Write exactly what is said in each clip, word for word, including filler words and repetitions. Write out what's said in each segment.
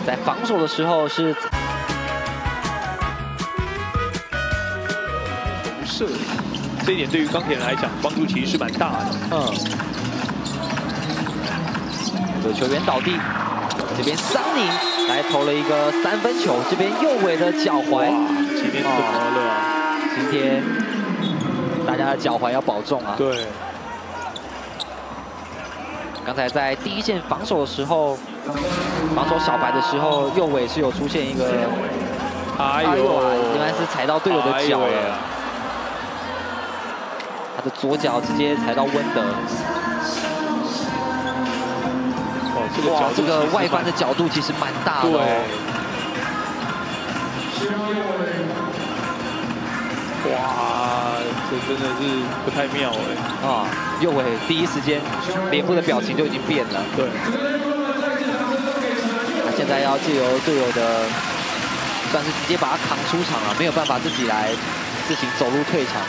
在防守的时候是投射，这一点对于钢铁人来讲帮助其实是蛮大的。 嗯，有球员倒地，这边桑宁来投了一个三分球，这边右尾的脚踝， 今天怎么了、啊？ 今天大家的脚踝要保重啊。 对。 刚才在第一线防守的时候，防守小白的时候，右尾是有出现一个， 哎呦， 原来是踩到队友的脚了。他的左脚直接踩到温德。 哦，这个哇，这个外翻的的角度其实蛮大的、哦。 对。哇，这真的是不太妙哎。 啊。 右尾第一时间脸部的表情就已经变了。 对， 那现在要借由队友的，算是直接把他扛出场了，没有办法自己来自行走路退场。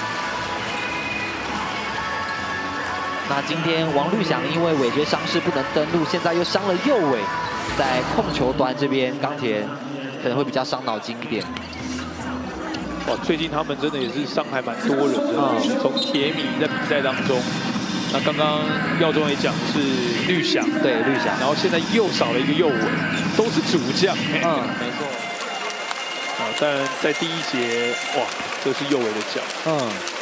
那今天王律翔因为尾椎伤势不能登陆，现在又伤了右尾，在控球端这边钢铁人可能会比较伤脑筋一点。 哇，最近他们真的也是伤还蛮多人的，嗯、从铁米在比赛当中。 那刚刚耀中也讲是绿翔， 对绿翔， 然后现在又少了一个右尾，都是主将。 嗯，没错。 啊，但在第一节，哇，这是右尾的脚。 嗯。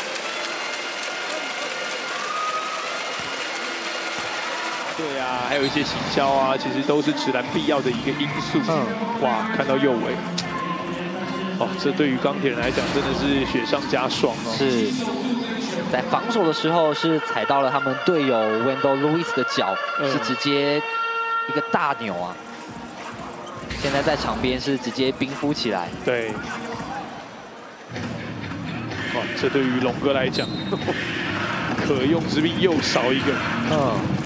对啊，还有一些行销啊，其实都是直男必要的一个因素。 嗯。哇， 看到右尾，哦，这对于钢铁人来讲真的是雪上加霜哦。 是。 在防守的时候是踩到了他们队友 Wendell Lewis 的脚，嗯、是直接一个大扭啊！现在在场边是直接冰敷起来。 对，哇，这对于龙哥来讲，可用之兵又少一个。嗯。